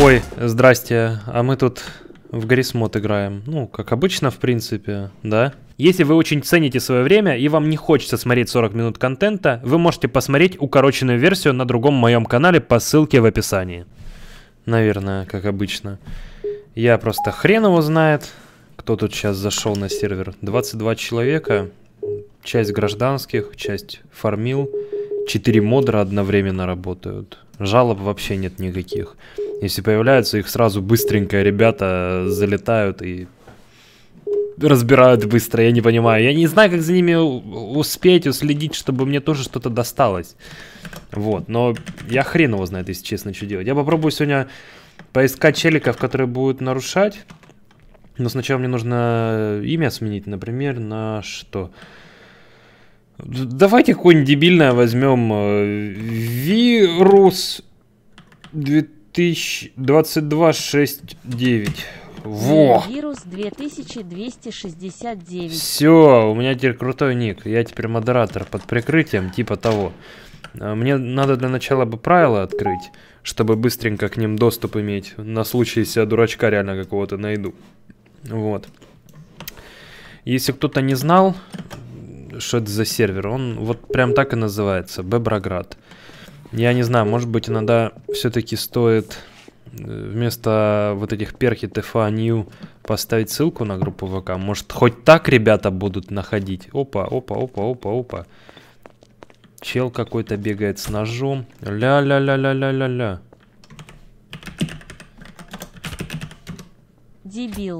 Ой, здрасте, а мы тут в Гаррис Мод играем. Ну, как обычно, в принципе, да. Если вы очень цените свое время и вам не хочется смотреть 40 минут контента, вы можете посмотреть укороченную версию на другом моем канале по ссылке в описании. Наверное, как обычно. Я просто хрен его знает, кто тут сейчас зашел на сервер. 22 человека, часть гражданских, часть фармил. 4 модера одновременно работают. Жалоб вообще нет никаких. Если появляются, их сразу быстренько ребята залетают и разбирают быстро. Я не понимаю. Я не знаю, как за ними успеть, уследить, чтобы мне тоже что-то досталось. Вот. Но я хрен его знает, если честно, что делать. Я попробую сегодня поискать челиков, которые будут нарушать. Но сначала мне нужно имя сменить. Например, на что? Давайте какое-нибудь дебильное возьмем. Вирус 2022-6-9. Во! Вирус 2269. Все, у меня теперь крутой ник. Я теперь модератор под прикрытием, типа того. Мне надо для начала бы правила открыть, чтобы быстренько к ним доступ иметь. На случай, если я дурачка реально какого-то найду. Вот. Если кто-то не знал, что это за сервер, он вот прям так и называется. Беброград. Я не знаю, может быть, иногда все-таки стоит вместо вот этих перхи ТФА Нью поставить ссылку на группу ВК. Может, хоть так ребята будут находить. Опа, опа, опа, опа, опа. Чел какой-то бегает с ножом. Ля-ля-ля-ля-ля-ля-ля. Дебил.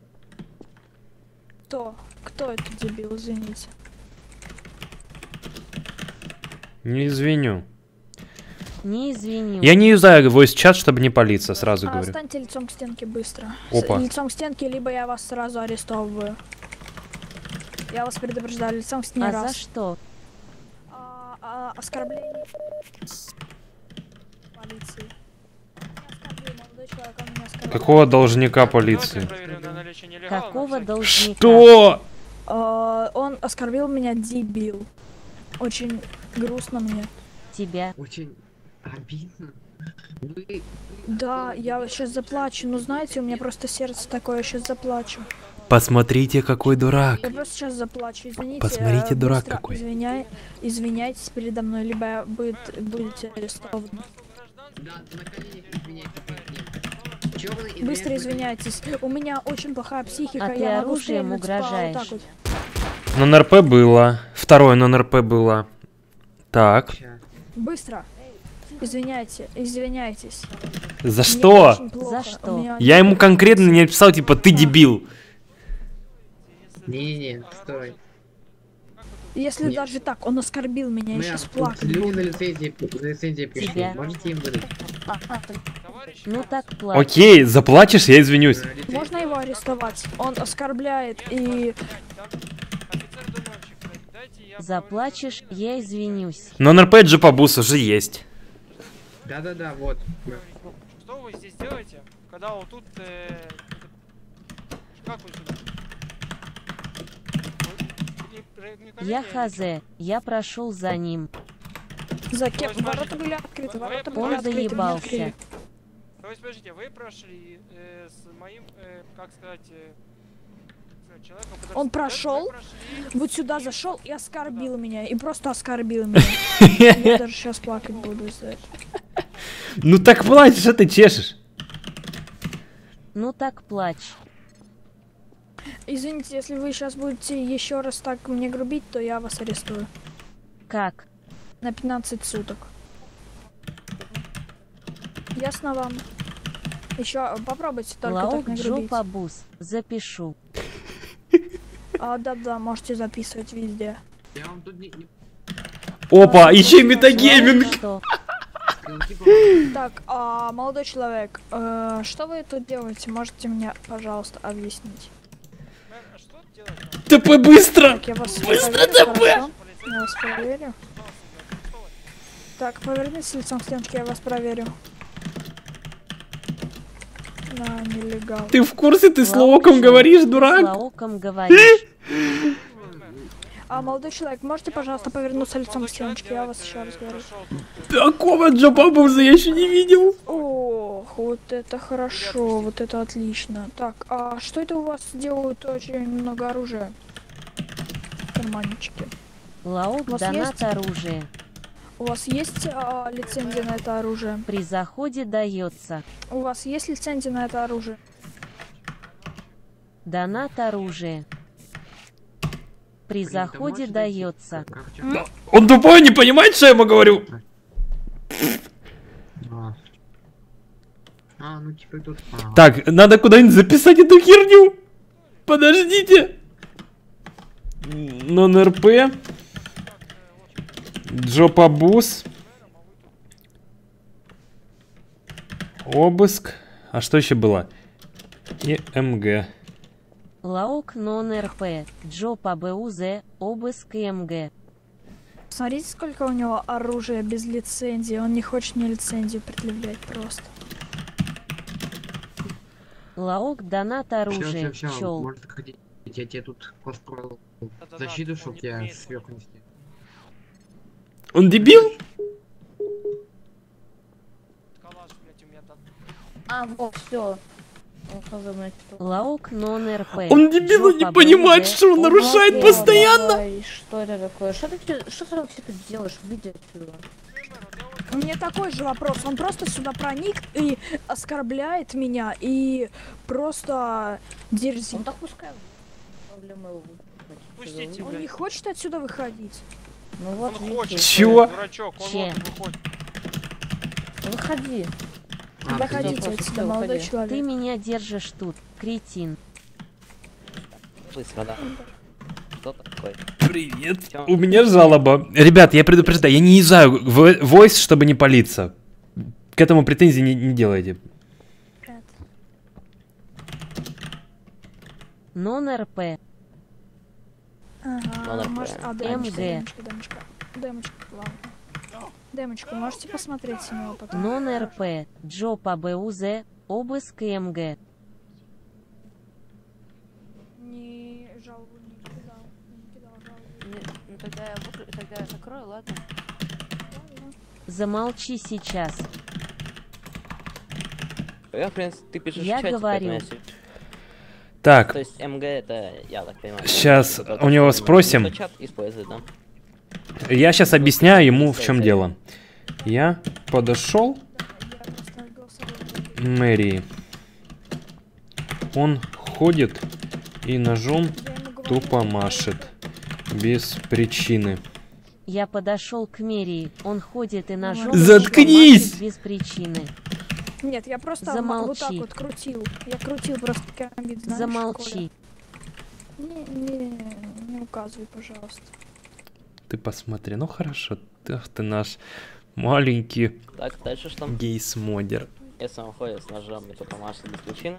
Кто это дебил, извините? Не извиню. Не извиню. Я не юзаю voice чат, чтобы не палиться, сразу говорю. Станьте лицом к стенке быстро. Опа. Лицом к стенке, либо я вас сразу арестовываю. Я вас предупреждаю, лицом к стене раз. За что? Оскорбление полиции. Какого должника полиции? Какого должника? Что? Он оскорбил меня, дебил. Очень грустно мне. Тебя. Очень обидно. Да, я сейчас заплачу. Ну знаете, у меня просто сердце такое, я сейчас заплачу. Посмотрите, какой дурак. Я просто сейчас заплачу, извините. Посмотрите, дурак какой. Извиняйтесь передо мной, либо будете арестованы. Да, на коленях извиняйтесь. Быстро извиняйтесь. У меня очень плохая психика. А ты я могу оружием стрельнуть угрожаешь. вот так вот. На НРП было. Второе на НРП было. Так. Быстро. Извиняйтесь. За что? За что? Я ему конкретно не написал, типа, ты дебил. Не-не-не, стой. Если Нет. даже так, он оскорбил меня, я сейчас плакать Люди буду. на лицензии пришли. Тебя. Можете им выдать? Ну так плачь. Окей, заплатишь, я извинюсь. Можно его арестовать? Он оскорбляет и... Заплачешь, я извинюсь. Но НРП Джипабус уже есть. Да-да-да, вот. Что вы здесь делаете, когда вот тут... Как вы сюда? Я хз, я прошел за ним. За кем? Ворота были открыты, ворота были Он открыты, меня заебался. открыли. То есть, подождите, вы прошли с моим, как сказать, человеком, который... Он прошел, Вы прошли... вот сюда зашел и оскорбил меня, и просто оскорбил меня. Я даже сейчас плакать буду из-за этого. Ну так плачь, что ты чешешь? Ну так плачь. Извините, если вы сейчас будете еще раз так мне грубить, то я вас арестую. Как? На 15 суток. Ясно вам? Еще попробуйте только так Лаук не грубить. Джопабус. Запишу. Да-да, можете записывать везде. Я вам тут не... Опа, еще метагейминг. Что? Так, молодой человек, что вы тут делаете? Можете мне, пожалуйста, объяснить? А что делать нам? ТП быстро. Так, я вас Быстро проверю, ТП! хорошо? Я вас проверю. Так, повернитесь лицом к стенке, я вас проверю. Да, нелегал. Ты в курсе, ты с Лауком Лоуком говоришь, С дурак? Лауком говоришь. Молодой человек, можете, пожалуйста, повернуться лицом к стеночке? Я вас еще раз говорю. Такого Джопабуса я еще не видел. О, Ох, вот это хорошо, вот это отлично. Так, а что это у вас делают очень много оружия? Карманнички. Лаок У вас донат есть? оружие. У вас есть лицензия на это оружие? При заходе дается. У вас есть лицензия на это оружие? Донат оружие. При Блин, ты заходе можешь дойти? дается. Как чё? Он тупой, не понимает, что я ему говорю. Ну типа тут... Так, надо куда-нибудь записать эту херню. Подождите. Нон-РП. Джопабус. Обыск. А что еще было? И МГ. Лаок нон-РП. Джо по БУЗ. Обыск МГ. Смотрите, сколько у него оружия без лицензии. Он не хочет мне лицензию предъявлять просто. Лаок донат оружие. Все, Чел. может ходить. Я тебе тут построил Да-да-да, защиту, он чтоб не тебя умеет. сверху нести. Он дебил? Калаш, блядь, у меня там. А, вот, все. Лаок нон-РП. Он дебил и не понимает, что он нарушает постоянно. Что это такое? Что ты вообще тут делаешь? Выйди отсюда. У меня такой же вопрос. Он просто сюда проник и оскорбляет меня и просто дерзит. Ну так пускай. Проблемы его. Пустите, Он не блядь. хочет отсюда выходить. Ну вот, Он хочет. Чего? Дурачок, он Че? вот выходит. выходи. Доходите всё, отсюда, всё, молодой выходи. Ты человек. меня держишь тут, кретин. Быстро, да. Кто такой? Привет. У меня жалоба. Ребят, я предупреждаю, я не езжаю в войс, чтобы не палиться. К этому претензий не делайте. Нон-РП. Ага, Ладно, может, МГ. демочка, ладно. Демочку можете посмотреть с него потом? Нон-РП. Джо по БУЗ. Обыск МГ. Не жалобу не кидал жалобу. Ну тогда я закрою, ладно? Замолчи сейчас. Я, в принципе, ты пишешь Я в чате, говорю. поэтому если- Так, То есть МГ это, я так понимаю. Щас это у него то, что спросим. чат использует, да? я сейчас объясняю ему, в чем дело. Я подошел Я просто голосовой. к мэрии. Он ходит и ножом Я ему говорю, тупо машет. Без причины. Я подошел к Мерии. Он ходит и ножом. Заткнись! машет без причины. Нет, я просто вот Замолчи. так вот крутил. Я крутил просто камень, знаешь, Замолчи. Не указывай, пожалуйста. Ты посмотри, ну хорошо. Ах ты наш маленький Так, дальше что? гейс-модер. Если он ходит с ножом и тупо машет без причины.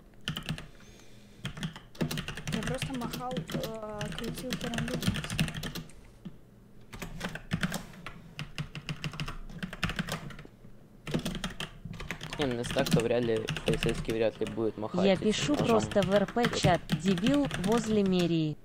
Я просто махал, крутил карандаш. Не, ну если так, то вряд ли полицейский вряд ли будет махать. Я этим пишу ножом. просто в РП чат. Дебил возле Мерии.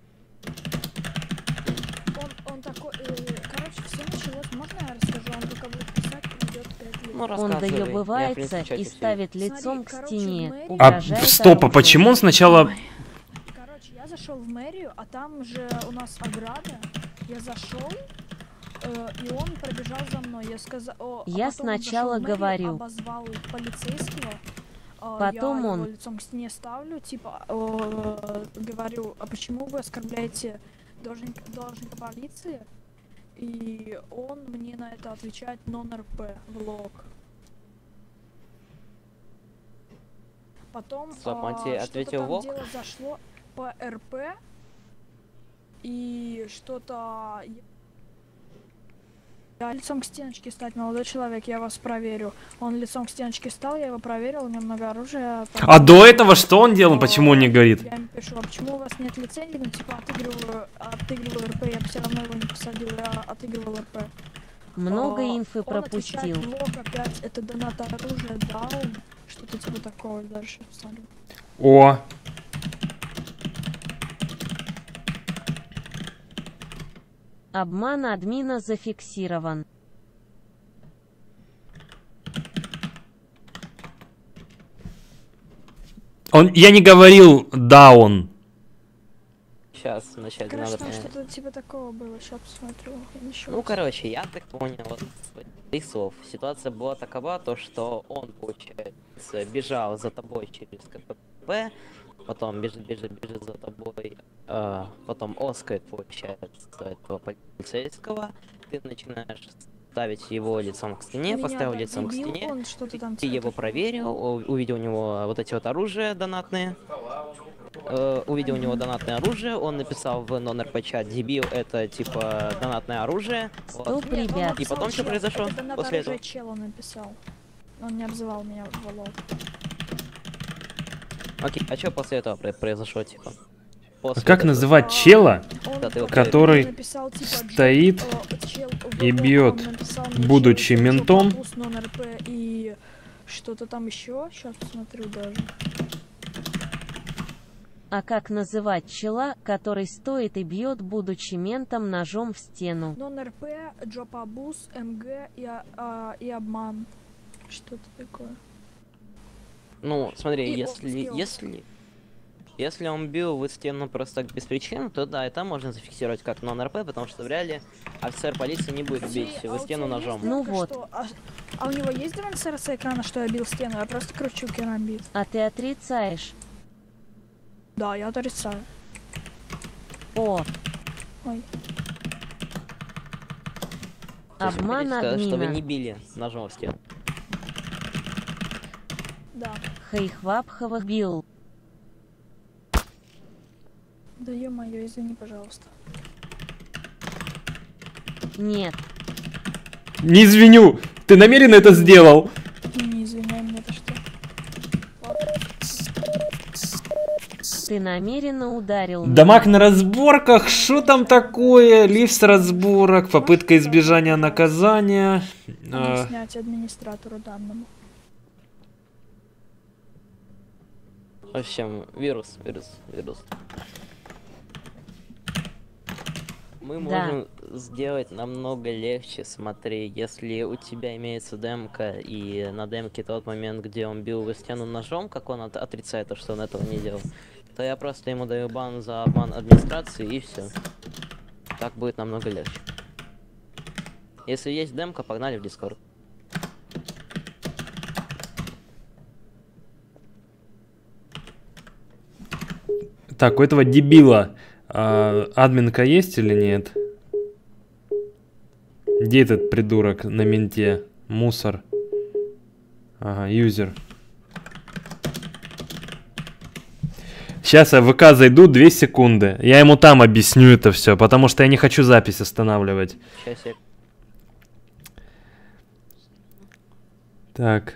Он такой, короче, все началось, можно я расскажу? Он только будет писать, придет 5 лет. Ну, Он рассказывай. Я, в доебывается принципе, в чате и всё ставит Смотри, лицом к короче, стене. в мэрии- А Угрожает стоп, а оружием. почему он сначала... Короче, я зашел в мэрию, а там же у нас ограда. Я зашел, и он пробежал за мной. Я сказал, Я сначала говорю. обозвал полицейского. Потом я он. его лицом к стене ставлю, типа, говорю, а почему вы оскорбляете должника полиции? И он мне на это отвечает нон-РП в лог. Потом Стоп, он тебе что-то ответил там в лог? дело зашло по РП, и что-то... Я лицом к стеночке стать, молодой человек, я вас проверю. Он лицом к стеночке стал, я его проверил, у него много оружия. там- А до этого что он делал? Почему он не говорит? Я ему пишу, а почему у вас нет лицензии? Ну, типа, отыгрываю РП, я все равно его не посадил, я отыгрывал РП. Много инфы Он отвечает, пропустил. блок опять, это донат оружия, даун, что-то типа такого, дальше посмотрю. О, Обман админа зафиксирован. Я не говорил даун. Сейчас вначале надо Короче, там понять. что-то типа такого было. Сейчас посмотрю. Ничего. Ну, короче, я так понял, вот, из твоих слов. Ситуация была такова, то что он, получается, бежал за тобой через КПП, потом бежит за тобой, потом оскает, получается, этого полицейского, ты начинаешь ставить его лицом к стене, Меня поставил так лицом к дебил, стене, он что-то там ты его проверил, увидел у него вот эти вот оружия донатные, увидел у него донатное оружие, он написал в нон-РП чат: дебил, это типа донатное оружие. Вот. Стоп, ребят. И потом что произошло после этого? Чел он написал. Он не обзывал меня в лол. Окей, а что после этого произошло, типа? После Как этого? называть чела, Он Да, ты его который написал, типа, стоит чел и в бьет, он написал мне, будучи чел, ментом? Джопабус, нон-РП и что-то там еще. Сейчас посмотрю даже. А как называть чела, который стоит и бьет, будучи ментом, ножом в стену? Нон-РП, Джопабус, МГ и обман. Что-то такое. Ну, смотри, И он если он бил в стену просто так без причин, то да, это можно зафиксировать как нон-РП, потому что вряд ли офицер полиции не будет бить А в у стену тебя ножом. есть Ну демка, вот. что- А у него есть демонстрация экрана, что я бил стену? Я просто кручу керамбит. А ты отрицаешь. Да, я отрицаю. О, Ой. То есть вы обман хотите сказать, что вы админа. не били ножом в стену. Да. Хайхвапхова бил. Да ё-моё, извини, пожалуйста. Нет. Не извиню. Ты намеренно это сделал? Не извиняй меня, это что? Ты намеренно ударил Дамаг на разборках, что там такое? Лифт разборок, попытка избежания наказания. Надо снять администратору данному. В общем, вирус. Мы Да. можем сделать намного легче, смотри, если у тебя имеется демка, и на демке тот момент, где он бил в стену ножом, как он отрицает то, что он этого не делал, то я просто ему даю бан за обман администрации, и все. Так будет намного легче. Если есть демка, погнали в Discord. Так, у этого дебила админка есть или нет? Где этот придурок на менте? Мусор. Ага, юзер. Сейчас я в ВК зайду 2 секунды. Я ему там объясню это все, потому что я не хочу запись останавливать. Сейчас я... Так.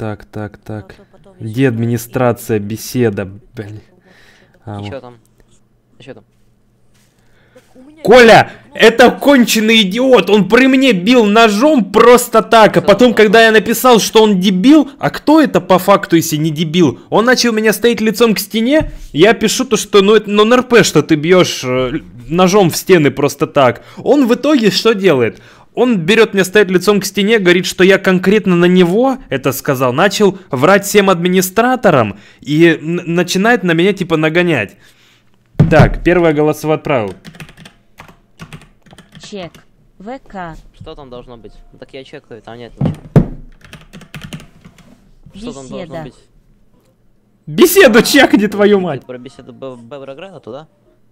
Где администрация, беседа, блин. А, И вот. чё там? Что там? Коля, это конченый идиот, он при мне бил ножом просто так, а потом, когда я написал, что он дебил, а кто это по факту, если не дебил? Он начал меня стоять лицом к стене, я пишу то, что ну это нон-РП, что ты бьешь ножом в стены просто так. Он в итоге что делает? Он берет меня стоять лицом к стене, говорит, что я конкретно на него это сказал, начал врать всем администраторам и начинает на меня типа нагонять. Так, первое голосовое отправил. Чек. ВК. Что там должно быть? Ну, так я чекаю, там нет ничего. Что там должно Беседа. быть? Беседу чекни, твою мать. Про беседу Беврограда туда?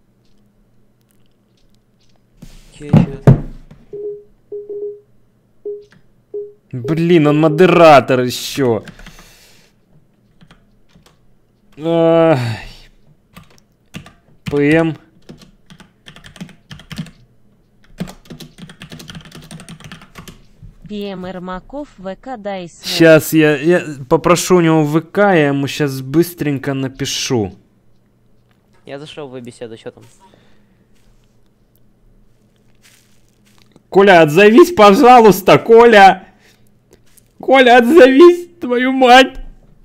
Блин, он модератор еще. ПМ. ПМ Ермаков. ВК дай свой. Сейчас я попрошу у него ВК, я ему сейчас быстренько напишу. Я зашел в беседу, что там? Коля, отзовись, пожалуйста, Коля. Коля, отзовись, твою мать.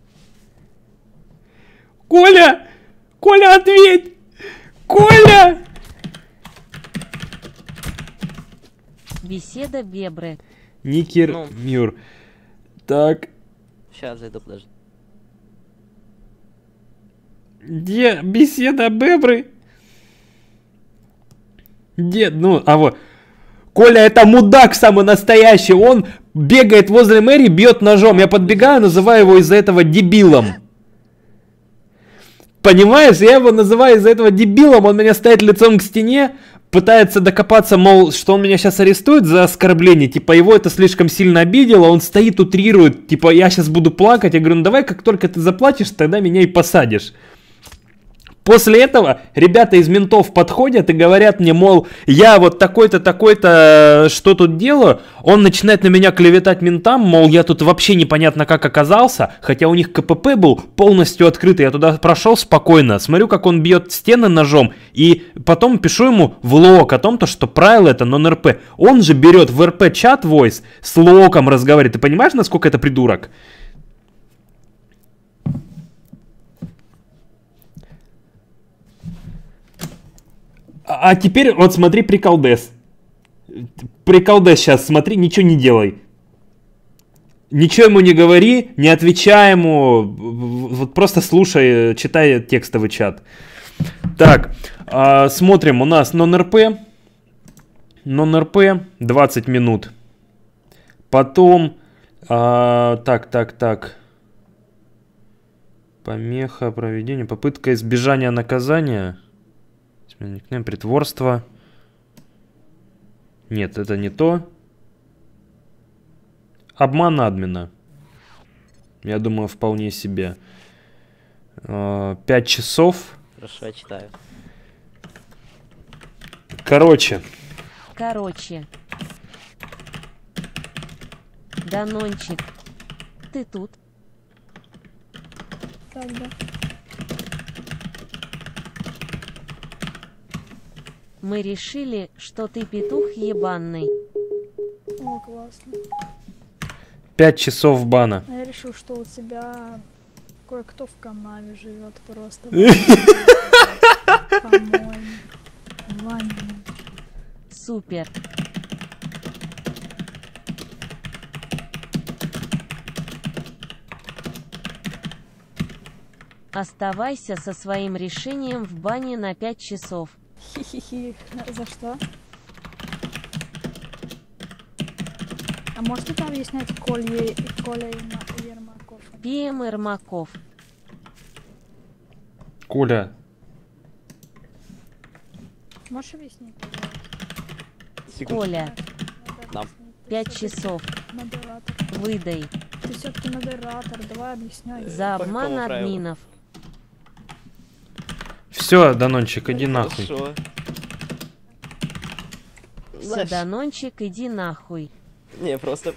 Коля! Коля, ответь! Коля! Беседа Бебры. Никер Ну. Мюр. Так. Сейчас зайду, подожди. Где беседа бебры? Где, ну, а вот. Коля, это мудак самый настоящий. Он бегает возле мэрии, бьет ножом. Я подбегаю, называю его из-за этого дебилом. Понимаешь, я его называю из-за этого дебилом. Он меня ставит лицом к стене, пытается докопаться, мол, что он меня сейчас арестует за оскорбление. Типа, его это слишком сильно обидело. Он стоит, утрирует. Типа, я сейчас буду плакать. Я говорю, ну давай, как только ты заплатишь, тогда меня и посадишь. После этого ребята из ментов подходят и говорят мне, мол, я вот такой-то, такой-то, что тут делаю. Он начинает на меня клеветать ментам, мол, я тут вообще непонятно как оказался, хотя у них КПП был полностью открытый. Я туда прошел спокойно, смотрю, как он бьет стены ножом, и потом пишу ему в лог о том, что правило это нон-РП. Он же берет в РП чат voice, с логом разговаривает. Ты понимаешь, насколько это придурок? А теперь вот смотри приколдес. Приколдес сейчас, смотри, ничего не делай. Ничего ему не говори, не отвечай ему. Вот просто слушай, читай текстовый чат. Так, смотрим, у нас нон-РП. Нон-РП 20 минут. Потом, так. Помеха проведения, попытка избежания наказания. Никнейм, притворство. Нет, это не то. Обман админа. Я думаю, вполне себе. 5 часов. Хорошо, я читаю. Короче. Данончик. Ты тут? Так, да. Мы решили, что ты петух ебанный. О, классно. 5 часов бана. А я решил, что у тебя кое-кто в канаве живет просто. По-моему. Ваня. Супер. Оставайся со своим решением в бане на 5 часов. Хи-хи-хи. За что? А можете там объяснять Коля Ермаков? ПМ Ермаков. Коля. Можешь объяснить, пожалуйста? Коля. Да. 5 часов. Модератор. Выдай. Ты все-таки модератор, давай объясняй. За По обман какому правилу? админов. Все, Данончик, иди нахуй. Хорошо. Все, Данончик, иди нахуй. Не, просто...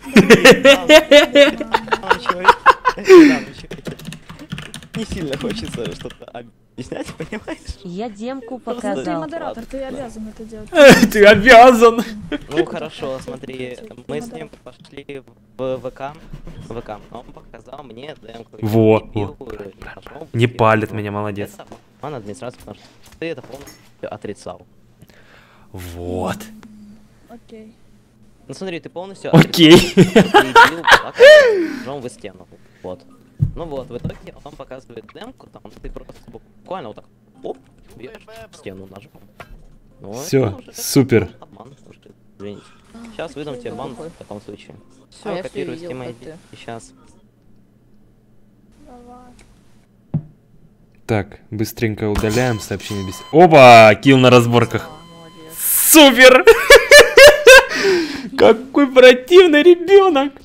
Не сильно хочется что-то объяснять, понимаешь? Я демку Ты показал. модератор, ты обязан это делать. Ты обязан. Ну хорошо, смотри, мы с ним пошли в ВК, он показал мне демку. Во, И бил, во. ножом, Не и палит ножом. меня, молодец. Это обман администрации, потому что ты это полностью отрицал. Вот. Окей. Ну смотри, ты полностью Окей. отрицал, ты бил ножом в стену. Вот. Ну вот, в итоге он показывает демку, там ты просто буквально вот так, оп, бьешь в стену ножом. Ну, Все, это уже супер. обман, уже, извините. Сейчас выдам тебе бан в таком случае. А Все, я всё копируй видел, Steam как ID. И сейчас. Давай. Так, быстренько удаляем сообщение без... Опа, килл на разборках. Молодец. Супер! Какой противный ребенок!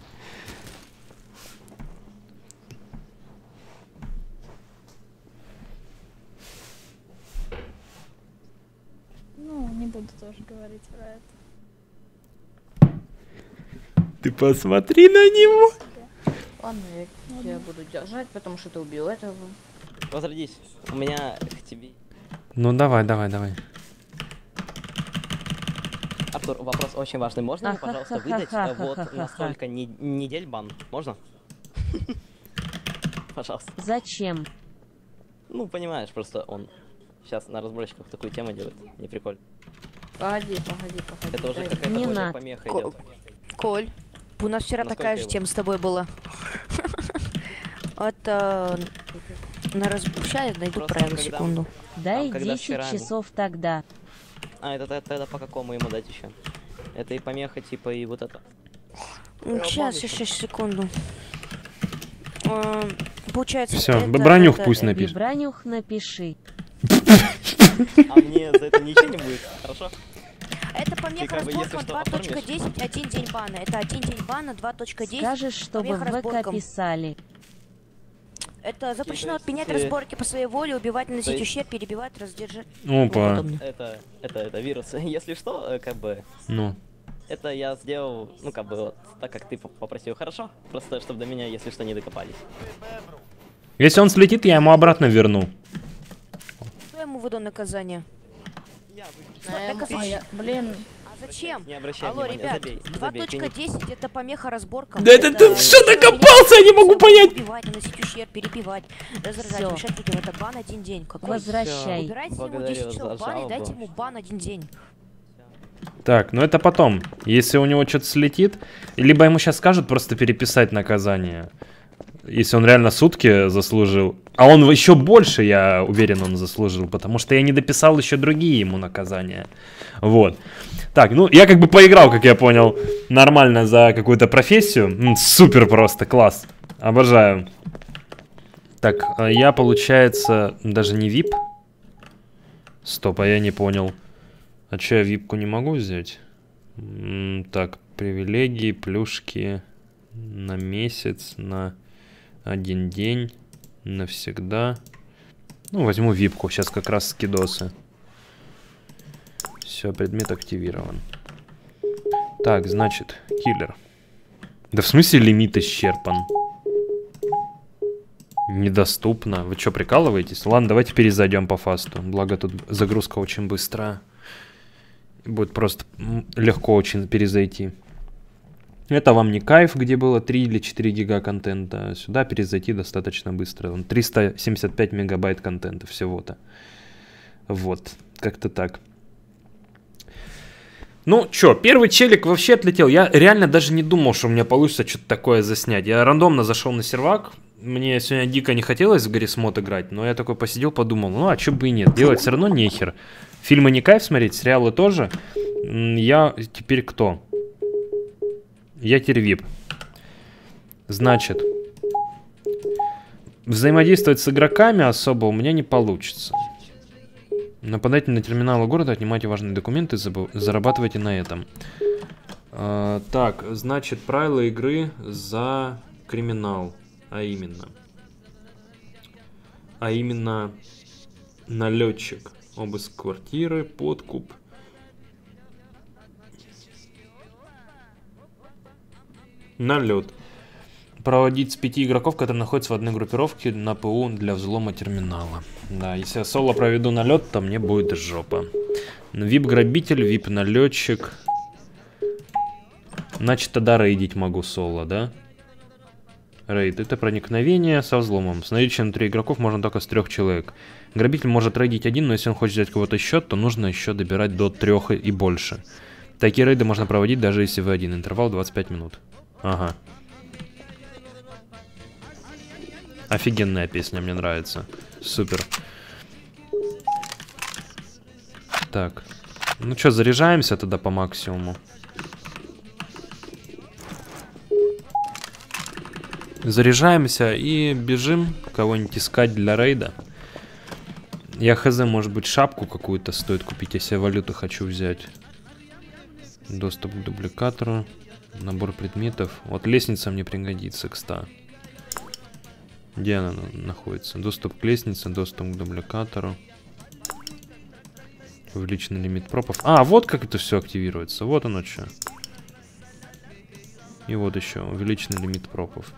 Ну, не буду тоже говорить про это. Ты посмотри на него! Ладно, я тебя буду держать, потому что ты убил этого. Возродись. У меня к тебе. Ну давай. Артур, вопрос очень важный. Можно мне, пожалуйста, выдать вот Ахахахахахаха. на столько недель бан? Можно? Пожалуйста. Зачем? Ну, понимаешь, просто он сейчас на разборчиках такую тему делает. Не прикольно. Погоди. Это уже дай. какая-то Не более надо. помеха Ко- идет. Коль, у нас вчера Насколько такая же его? тема с тобой была. Это Сейчас я найду Просто правила, когда- секунду. Дай когда 10 вчера- часов тогда. А, это тогда по какому ему дать еще? Это и помеха, типа, и вот это. Сейчас, секунду. Получается, Всё, это- Бранюх это- пусть напишет. Бранюх напиши. А мне за это ничего не будет, хорошо? Это помеха как бы, если разборкам что, 2.10, 1 день бана. Это 1 день бана, 2.10. Скажешь, чтобы помеха в ВК разборкам. писали. Это запрещено есть, отменять э, разборки по своей воле, убивать, наносить есть- ущерб, перебивать, раздержать. Опа. Это вирус. Если что, как бы, Ну. это я сделал, ну, как бы, вот, так как ты попросил, хорошо? Просто, чтобы до меня, если что, не докопались. Если он слетит, я ему обратно верну. Что ему выдал наказание? Блин, А зачем? Не обращай Алло, внимания, ребят, забей, 2.10 это помеха разборкам. Да это ты что докопался, я не могу понять. Убивать, наносить ущерб, перебивать, раздражать, Всё. мешать людям. Это бан 1 день. Какой? Возвращай. Убирайте ему Благодарю 10 часов за бана и жалобу. дайте ему бан 1 день. Так, ну это потом. Если у него что-то слетит, либо ему сейчас скажут просто переписать наказание. Если он реально сутки заслужил. А он еще больше, я уверен, он заслужил. Потому что я не дописал еще другие ему наказания. Вот. Так, ну я как бы поиграл, как я понял, нормально за какую-то профессию. Супер просто, класс. Обожаю. Так, я, получается, даже не VIP. Стоп, а я не понял. А че, я випку не могу взять? Так, привилегии, плюшки на месяц, на 1 день, навсегда. Ну, возьму випку, сейчас как раз скидосы. Все, предмет активирован. Так, значит, киллер. Да в смысле лимит исчерпан? Недоступно. Вы что, прикалываетесь? Ладно, давайте перезайдем по фасту. Благо тут загрузка очень быстрая. Будет просто легко очень перезайти. Это вам не кайф, где было 3 или 4 гига контента. Сюда перезайти достаточно быстро. 375 мегабайт контента всего-то. Вот, как-то так. Ну, чё, первый челик вообще отлетел. Я реально даже не думал, что у меня получится что-то такое заснять. Я рандомно зашел на сервак. Мне сегодня дико не хотелось в Гаррисмод играть, но я такой посидел, подумал, ну а чё бы и нет, делать все равно нехер. Фильмы не кайф смотреть, сериалы тоже. Я теперь кто? Я теперь VIP. Значит, взаимодействовать с игроками особо у меня не получится. Нападайте на терминалы города, отнимайте важные документы, зарабатывайте на этом. Так, значит, правила игры за криминал. А именно налетчик, обыск квартиры, подкуп. Налет. Проводить с 5 игроков, которые находятся в одной группировке на ПУ для взлома терминала. Да, если я соло проведу налет, то мне будет жопа. VIP-грабитель, VIP-налетчик. Значит, тогда рейдить могу соло, да? Рейд — это проникновение со взломом. С наличием 3 игроков можно только с 3 человек. Грабитель может рейдить один, но если он хочет взять кого-то еще, то нужно еще добирать до 3 и больше. Такие рейды можно проводить даже если вы один. Интервал 25 минут. Ага. Офигенная песня, мне нравится. Супер. Так. Ну что, заряжаемся тогда по максимуму. Заряжаемся и бежим кого-нибудь искать для рейда. Я хз, может быть, шапку какую-то стоит купить, если я валюту хочу взять. Доступ к дубликатору. Набор предметов. Вот лестница мне пригодится, кстати. Где она находится? Доступ к лестнице, доступ к дубликатору. Увеличенный лимит пропов. А, вот как это все активируется. Вот оно что. И вот еще увеличенный лимит пропов.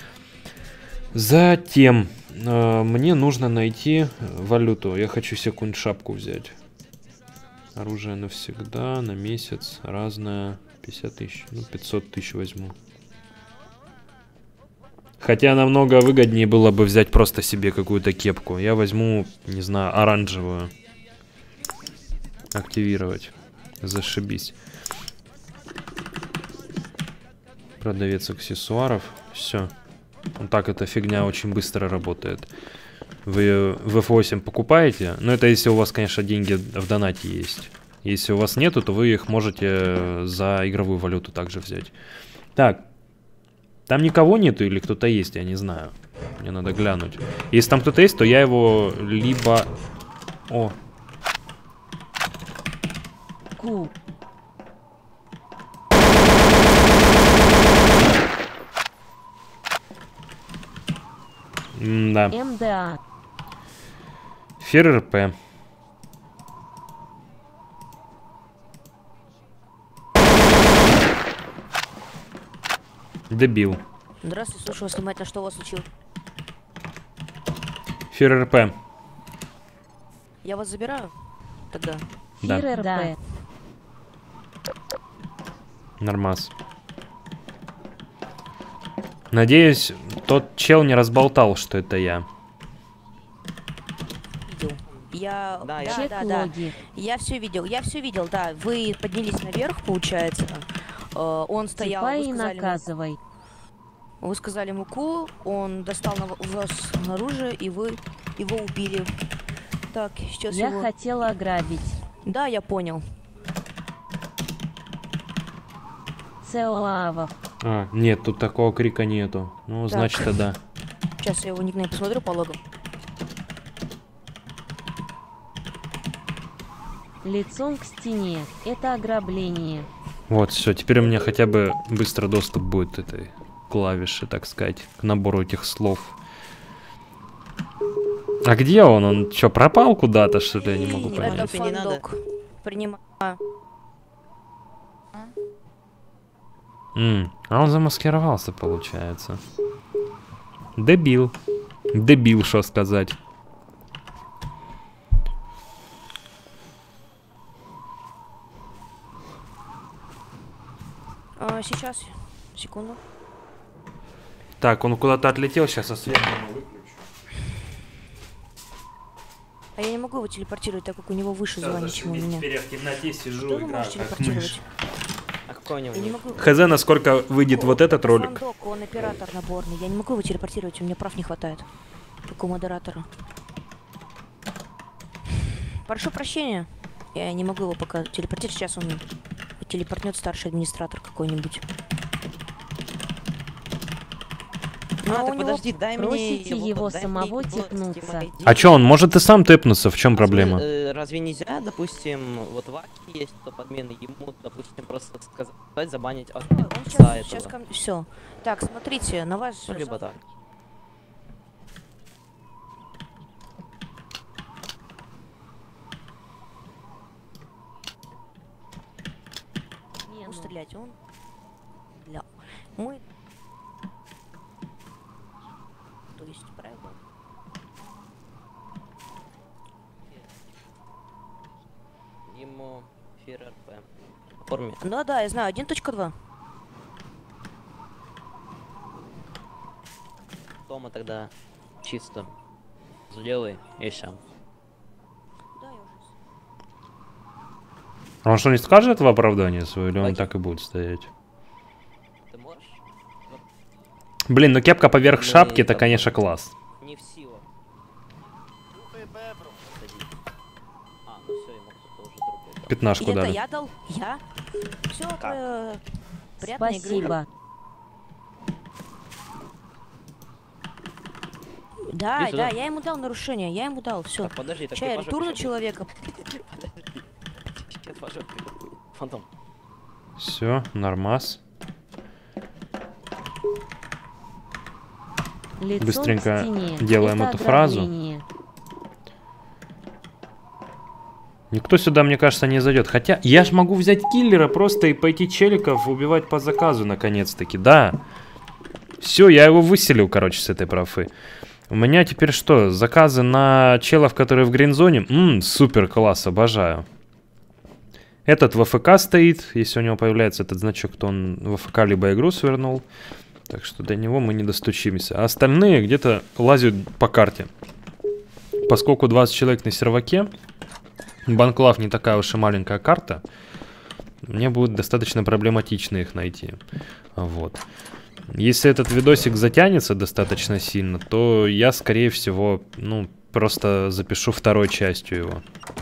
Затем мне нужно найти валюту. Я хочу себе какую-нибудь шапку взять. Оружие навсегда, на месяц, разное. 50 тысяч, ну 500 тысяч возьму. Хотя намного выгоднее было бы взять просто себе какую-то кепку. Я возьму, не знаю, оранжевую. Активировать. Зашибись. Продавец аксессуаров. Все. Вот так эта фигня очень быстро работает. Вы в F8 покупаете, но это если у вас, конечно, деньги в донате есть. Если у вас нету, то вы их можете за игровую валюту также взять. Так, там никого нету или кто-то есть, я не знаю. Мне надо глянуть. Если там кто-то есть, то я его либо... О. Ку. Да. МДА. Фер РП. Дебил. Здравствуйте, слушаю вас внимательно, что у вас случилось? Фер РП. Я вас забираю тогда. Да. Фир РП. Нормас. Надеюсь, тот чел не разболтал, что это я. Видел. Я... Да, Чек логи. Я все видел, да. Вы поднялись наверх, получается. Он стоял, Типа вы и сказали, наказывай. вы сказали муку, он достал вас оружие, и вы его убили. Так, сейчас Я его... хотела ограбить. Да, я понял. Цеоавов. А, нет, тут такого крика нету. Ну, Так. значит, да. Сейчас я его никнейм посмотрю по логам. Лицом к стене. Это ограбление. Вот, все, теперь у меня хотя бы быстро доступ будет к этой клавиши, так сказать, к набору этих слов. А где он? Он что, пропал куда-то, что ли? Я не могу понять. Это Не надо. фандок. Принимаю. А он замаскировался, получается. Дебил. Дебил, что сказать. Сейчас. Секунду. Так, он куда-то отлетел, сейчас освет выключу. А я не могу его телепортировать, так как у него выше звание, чем у меня. Теперь я в темноте сижу, Что вы можете телепортировать? А какой у него Я не ник? могу. Хз, насколько выйдет вот этот ролик. Фандок, он оператор наборный. Я не могу его телепортировать, у меня прав не хватает. Как у модератора. Прошу прощения. Я не могу его пока телепортировать. Сейчас он телепортнет старший администратор какой-нибудь. Но А, у так него- подожди, дай мне Просите его дай самого мне его типнуться. Steam ID. А чё, он может и сам тэпнуться, в чем проблема? Разве нельзя, допустим, вот Ваки есть топ-админ, ему, допустим, просто сказать, забанить от Он лица сейчас этого. все. Так, смотрите, на ваш... Ну, либо так. Не, ну, стрелять он... Для... Мы... То есть, правильно? Ему фир РП. Форме. Ну да, я знаю, 1.2. Тома тогда чисто сделай и все. Да, я уже... Он что, не скажет в оправдание свое, или он Окей. так и будет стоять? Ты можешь? Блин, ну кепка поверх Мы шапки, это, там- конечно, класс. Не в силу. А, ну все, ему кто-то уже другой дал. Пятнашку И это дали. я дал? Я? Все, Как? приятной игры. Спасибо. Да, Иди сюда. да, я ему дал нарушение, я ему дал, все. Так, подожди, так Сейчас я ты пожёг ретурну ещё человека. будет. Сейчас пожёг ты. Фантом. Все, нормас. Лицом Быстренько к стене. делаем Это эту фразу. ограбление. Никто сюда, мне кажется, не зайдет. Хотя я ж могу взять киллера просто и пойти челиков убивать по заказу, наконец-таки. Да. Все, я его выселил, короче, с этой профы. У меня теперь что? Заказы на челов, которые в гринзоне? Супер, класс, обожаю. Этот в АФК стоит. Если у него появляется этот значок, то он в АФК либо игру свернул. Так что до него мы не достучимся. А остальные где-то лазят по карте. Поскольку 20 человек на серваке, Банклав не такая уж и маленькая карта, мне будет достаточно проблематично их найти. Вот. Если этот видосик затянется достаточно сильно, то я, скорее всего, ну, просто запишу второй частью его.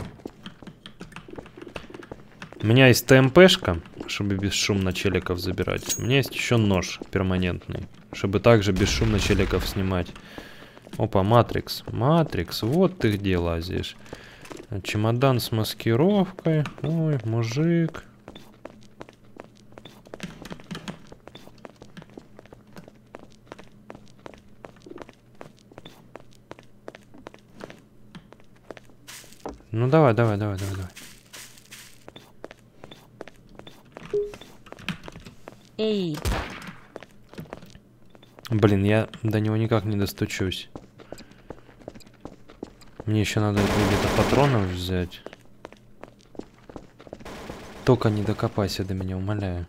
У меня есть ТМПшка, чтобы бесшумно челиков забирать. У меня есть еще нож перманентный, чтобы также бесшумно челиков снимать. Опа, Матрикс. Матрикс, вот ты где лазишь. Чемодан с маскировкой. Ой, мужик. Ну давай. Эй, Блин, я до него никак не достучусь. Мне еще надо где-то патронов взять. Только не докопайся до меня, умоляю.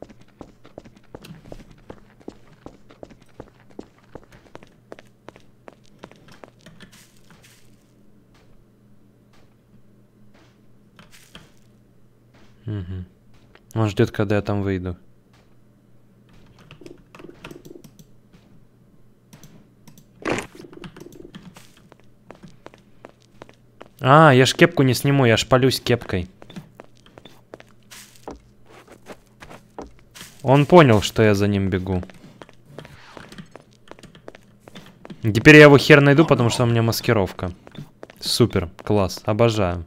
Угу. Он ждет, когда я там выйду. А, я ж кепку не сниму, я ж палюсь кепкой. Он понял, что я за ним бегу. Теперь я его хер найду, потому что у меня маскировка. Супер, класс, обожаю.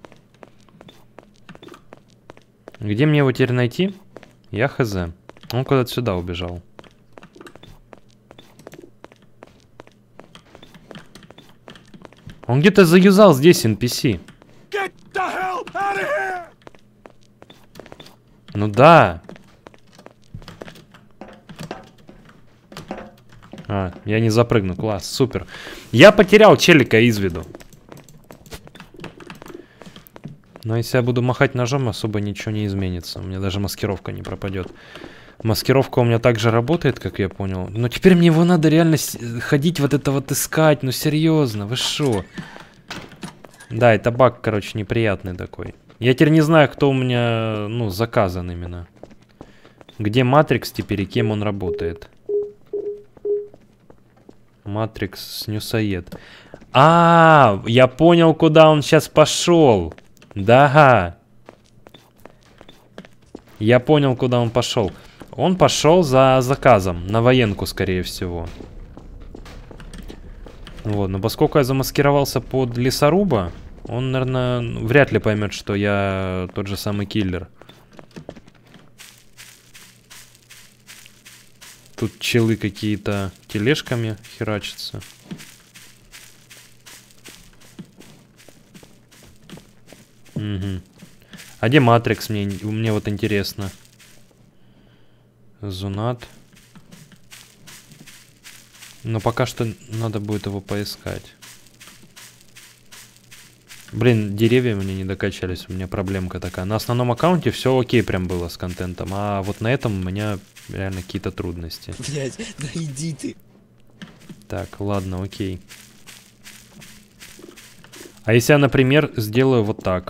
Где мне его теперь найти? Я хз. Он куда-то сюда убежал. Он где-то заюзал здесь NPC. Ну да. А, я не запрыгну, класс, супер. Я потерял челика из виду. Но если я буду махать ножом, особо ничего не изменится. У меня даже маскировка не пропадет. Маскировка у меня также работает, как я понял. Но теперь мне его надо реально ходить вот это вот искать. Ну серьезно, вы шо? Да, это баг, короче, неприятный такой. Я теперь не знаю, кто у меня, ну, заказан именно. Где Матрикс теперь и кем он работает. Матрикс Снюсоед. А, я понял, куда он сейчас пошел. Да. Я понял, куда он пошел. Он пошел за заказом. На военку, скорее всего. Вот, но поскольку я замаскировался под лесоруба, он, наверное, вряд ли поймет, что я тот же самый киллер. Тут челы какие-то тележками херачатся. Угу. А где Матрикс, мне вот интересно. Зунат. Но пока что надо будет его поискать. Блин, деревья мне не докачались, у меня проблемка такая. На основном аккаунте все окей прям было с контентом, а вот на этом у меня реально какие-то трудности. Блять, да иди ты. Так, ладно, окей. А если я, например, сделаю вот так?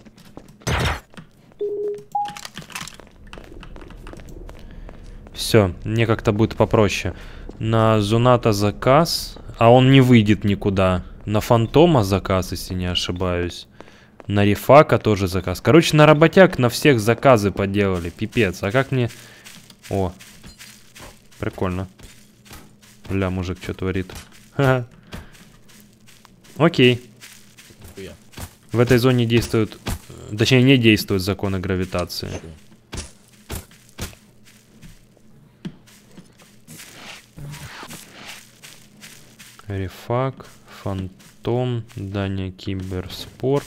Все, мне как-то будет попроще. На Зуната заказ, а он не выйдет никуда. На Фантома заказ, если не ошибаюсь. На Рифака тоже заказ. Короче, на работяг на всех заказы поделали. Пипец. А как мне... О, прикольно. Бля, мужик, что творит? Ха-ха. Окей. В этой зоне действуют... Точнее, не действуют законы гравитации. Рифак, Фантом, Даня Киберспорт.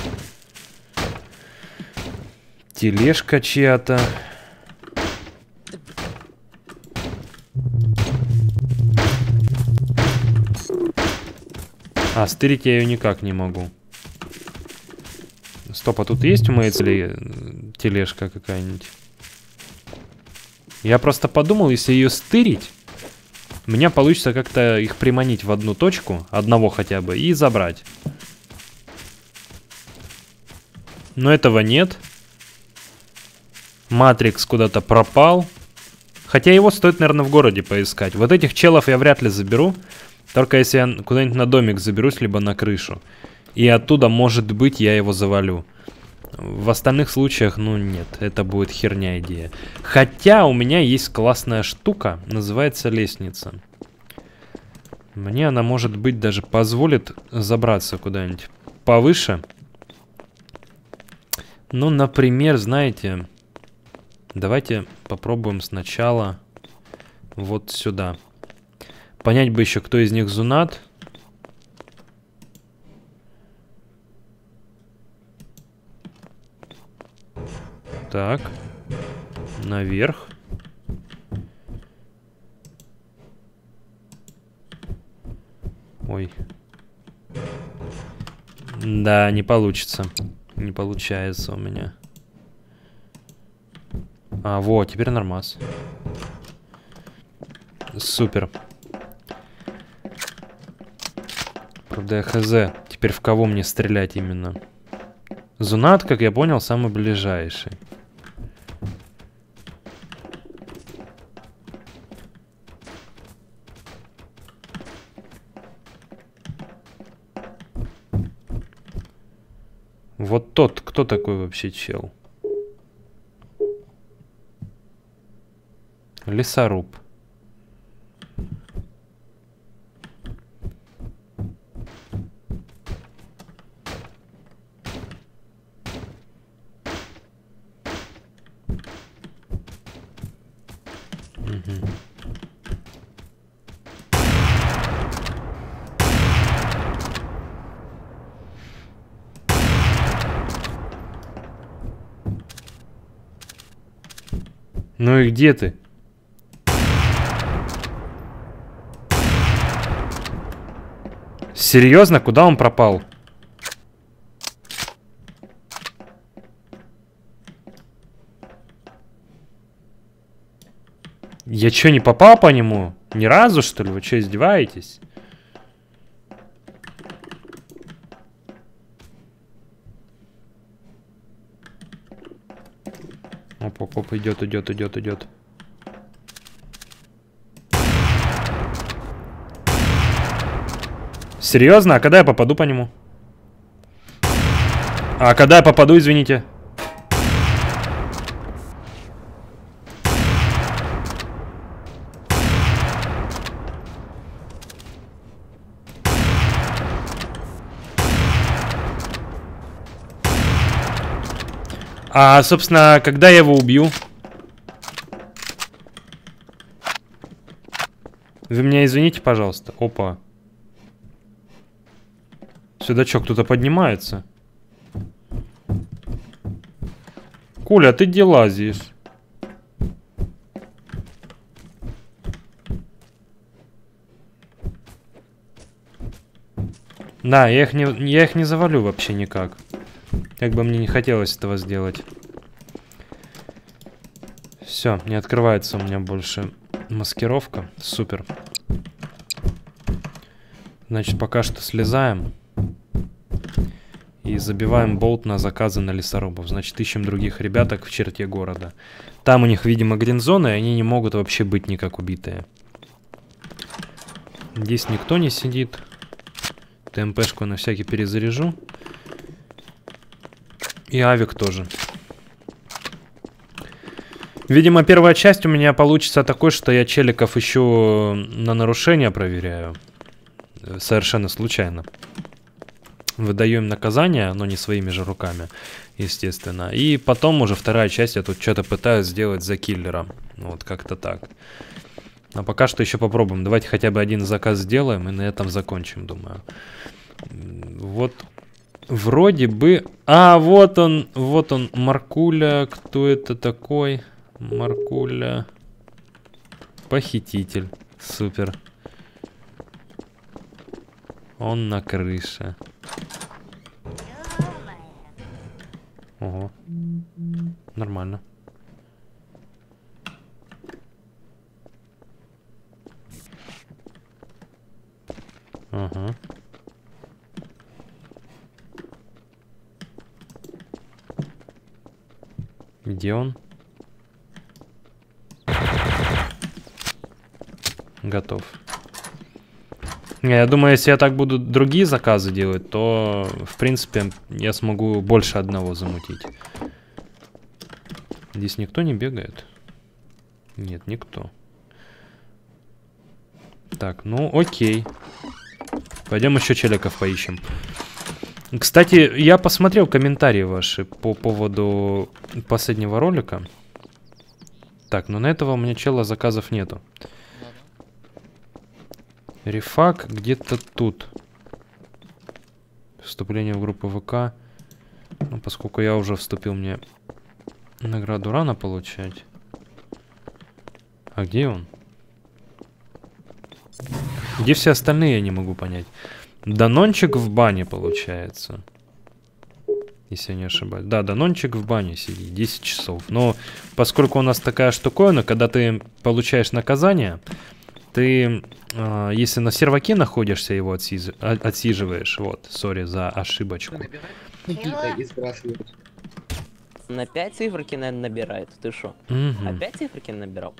Тележка чья-то. А, стырить я ее никак не могу. Стоп, а тут есть умеется ли тележка какая-нибудь? Я просто подумал, если ее стырить, у меня получится как-то их приманить в одну точку, одного хотя бы, и забрать. Но этого нет. Матрикс куда-то пропал. Хотя его стоит, наверное, в городе поискать. Вот этих челов я вряд ли заберу. Только если я куда-нибудь на домик заберусь, либо на крышу. И оттуда, может быть, я его завалю. В остальных случаях, ну нет, это будет херня идея. Хотя у меня есть классная штука, называется лестница. Мне она, может быть, даже позволит забраться куда-нибудь повыше. Ну, например, знаете, давайте попробуем сначала вот сюда. Понять бы еще, кто из них зунат. Так. Наверх. Ой. Да, не получится. Не получается у меня. А, вот, теперь нормас. Супер. Правда, я хз. Теперь в кого мне стрелять именно? Зунат, как я понял, самый ближайший. Вот тот, кто такой вообще чел? Лесоруб. Угу. Ну и где ты? Серьезно? Куда он пропал? Я чё, не попал по нему? Ни разу, что ли? Вы чё, издеваетесь? Оп, идет, идет, идет, идет. Серьезно? А когда я попаду по нему? А когда я попаду, извините? А, собственно, когда я его убью? Вы меня извините, пожалуйста. Опа. Сюда что, кто-то поднимается? Коля, ты где лазишь? Да, я их не завалю вообще никак. Как бы мне не хотелось этого сделать. Все, не открывается у меня больше маскировка. Супер. Значит, пока что слезаем. И забиваем болт на заказы на лесорубов. Значит, ищем других ребяток в черте города. Там у них, видимо, гринзоны, и они не могут вообще быть никак убитые. Здесь никто не сидит. ТМПшку на всякий перезаряжу. И авик тоже. Видимо, первая часть у меня получится такой, что я челиков еще на нарушения проверяю. Совершенно случайно. Выдаю им наказание, но не своими же руками, естественно. И потом уже вторая часть я тут что-то пытаюсь сделать за киллера. Вот как-то так. А пока что еще попробуем. Давайте хотя бы один заказ сделаем и на этом закончим, думаю. Вот. Вроде бы... А, вот он, Маркуля. Кто это такой? Маркуля. Похититель. Супер. Он на крыше. Ого. Нормально. Ага. Где он? Готов. Не, я думаю, если я так буду другие заказы делать, то, в принципе, я смогу больше одного замутить. Здесь никто не бегает? Нет, никто. Так, ну окей. Пойдем еще челиков поищем. Кстати, я посмотрел комментарии ваши по поводу последнего ролика. Так, но на этого у меня чела заказов нету. Рефак где-то тут. Вступление в группу ВК. Ну, поскольку я уже вступил, мне награду рано получать. А где он? Где все остальные, я не могу понять. Данончик в бане, получается. Если я не ошибаюсь. Да, Данончик в бане сидит. 10 часов. Но поскольку у нас такая штуковина, когда ты получаешь наказание, ты, если на серваке находишься, его отсиживаешь. Вот, сори за ошибочку. И сбрасывают. На 5 циферки, наверное, набирает. Ты шо? Угу. Опять циферки набирал?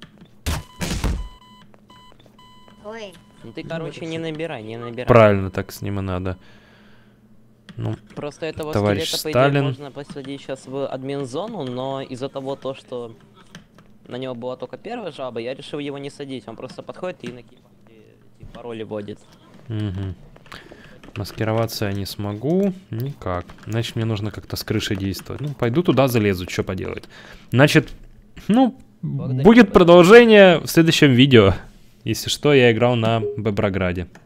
Ой, Ну ты, короче, не набирай, не набирай. Правильно, так с ним и надо. Ну, Просто этого товарищ скелета, по идее, Сталин. можно посадить сейчас в админ-зону, но из-за того, что на него была только первая жаба, я решил его не садить. Он просто подходит и на пароли вводит. угу. Маскироваться я не смогу. Никак. Значит, мне нужно как-то с крыши действовать. Ну, пойду туда залезу, что поделать. Значит, ну, будет продолжение в следующем видео. Если что, я играл на Беброграде.